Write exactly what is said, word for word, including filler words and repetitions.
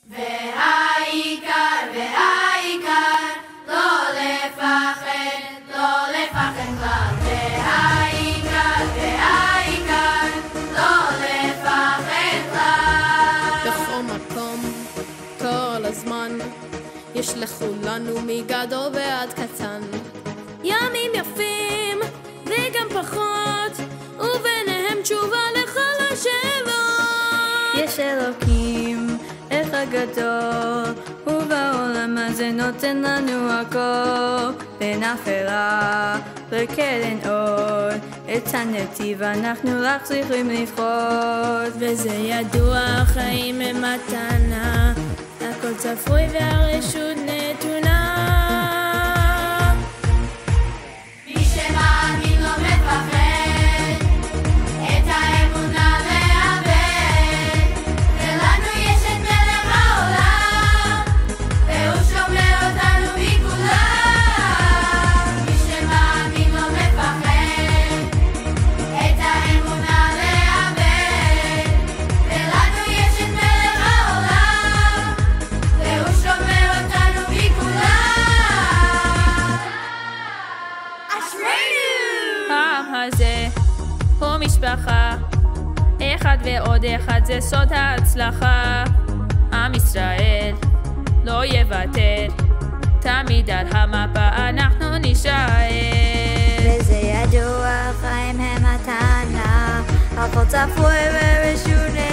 והעיקר, והעיקר, לא לפחד, לא לפחד כלל. והעיקר, והעיקר, לא לפחד כלל. בכל מקום, כל הזמן, יש לכולנו מגדול ועד קטן. ימים יפים וגם פחות, וביניהם תשובה לכל השאלות. יש אלוקים, אחד גדול, ובעולם הזה נותן לנו הכל. בין אפלה לקרן אור, את הנתיב אנחנו רק צריכים לבחור. וזה ידוע, החיים הם מתנה, הכל צפוי והרשות נתונה. מי שמאמין לא מפחד, את האמונה לאבד. ולנו יש את מלך העולם, והוא שומר אותנו מכולם. מי שמאמין לא מפחד, את האמונה לאבד. ולנו יש את מלך העולם, והוא שומר אותנו מכולם. אשרינו! העם הזה הוא משפחה, אחד ועוד אחד זה סוד ההצלחה. עם ישראל לא יוותר, תמיד על המפה אנחנו נשאר. וזה ידוע, החיים הם מתנה, הכל צפוי ורשות נתונה.